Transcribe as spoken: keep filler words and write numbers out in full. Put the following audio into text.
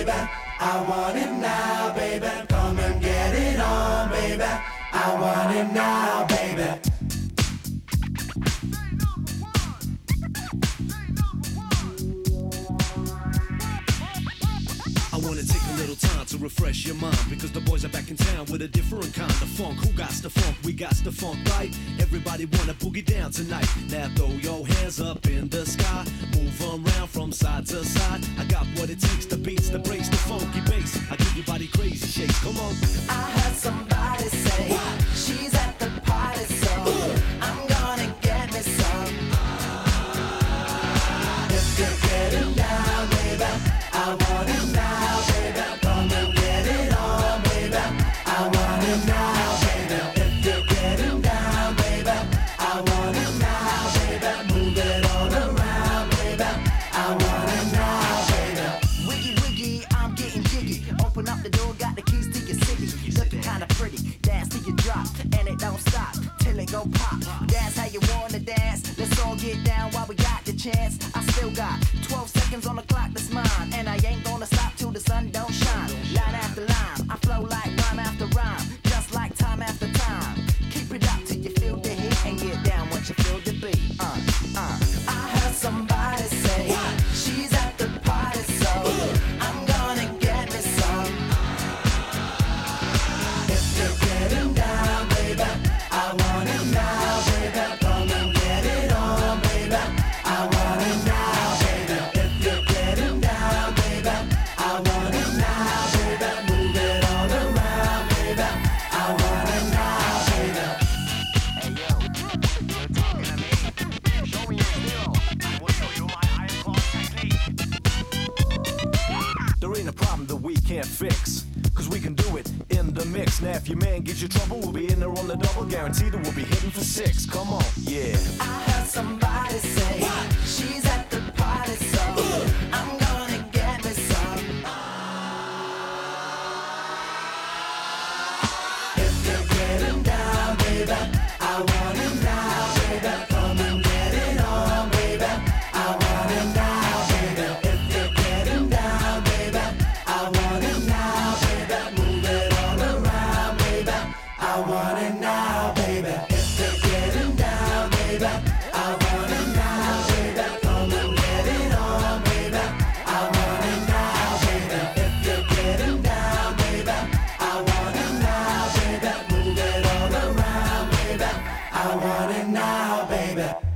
baby. I want it now, baby. Come and get it on, baby. I want it now, baby. I wanna take a little time to refresh your mind, because the boys are back in town with a different kind of funk. Who got the funk? We got the funk, right? Everybody wanna boogie down tonight. Now throw your hands up in the sky, move around from side to side. I got what it takes, the beats, the breaks, the funky bass. I give your body crazy shakes. Come on. I heard somebody say what? She's at the party, so ooh, I'm gonna get me some. If you're getting down, baby, I want it now, baby. Come and get it on, baby. I want it now, baby. If you're getting down, baby, I want it now, baby. Move it all around, baby. I want it now, baby. Wiggy, wiggy, I'm getting jiggy. Open up the door, got the keys to your city. Looking kinda pretty, dance till you drop, and it don't stop till it go pop. That's how you wanna dance. Let's all get down while we got the chance. I still got twelve seconds on the clock, that's mine, and I ain't gonna stop till the sun don't shine. Line after line, I flow like rhyme after rhyme, just like time after time. Keep it up till you feel the heat, and get down once you feel the beat. Uh, uh. I heard somebody say what? She's at the party, so ooh, I'm gonna get me some. If you're getting down, baby, I want it now, baby. Come and get it on, baby. I want it now, baby. If you're getting down, baby, I want it now, baby. Move it all around, baby. I want it now, baby. Hey yo, you're talking to me. Show me your skill. I will show you my iron claw technique. There ain't a problem that we can't fix, cause we can do it in the mix. Now if your man gives you trouble, we'll be in there on the double. Guaranteed that we'll be hitting for six. Come on, yeah. I heard somebody say what? She's at the party, so ooh, I'm gonna get me some. If you're getting down, baby, I want it now, baby. Come and get it on, baby. I want it now, baby. If you're getting down, baby, I want it now, baby. Move it all around, baby. I want it now, baby. If you're getting down, baby, I want it now, baby. Come and get it on, baby. I want it now, baby. If you're getting down, baby, I want it now, baby. Move it all around, baby. I want it now, baby.